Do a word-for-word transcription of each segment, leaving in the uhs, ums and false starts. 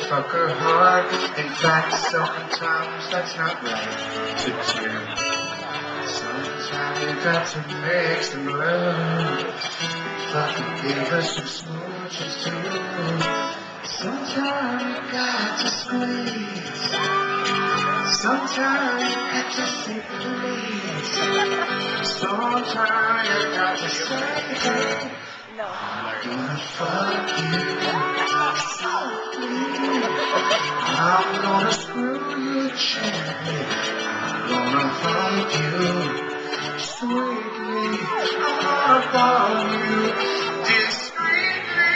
fuck her hard. In fact, sometimes that's not right to do. Sometimes you got to make some love. Fucking give us some smooches too. Sometimes you got to squeeze. Sometimes you got to say please. Sometimes you got to say, I'm gonna fuck you softly. I'm gonna screw you gently. I'm gonna hug you sweetly. I'm gonna ball you discreetly.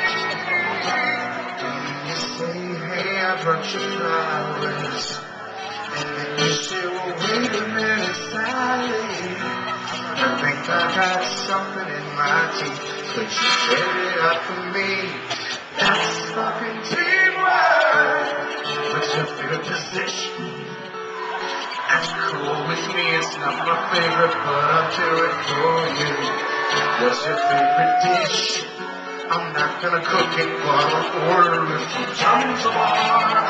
And you say, hey, I brought you flowers. And then you say, well, wait a minute, Sally. I think I got something in my teeth. Could you set it up for me? That's fucking teamwork. What's your favorite position? That's cool with me. It's not my favorite, but I'll do it for you. What's your favorite dish? I'm not gonna cook it, but I'll order it from John's Bar.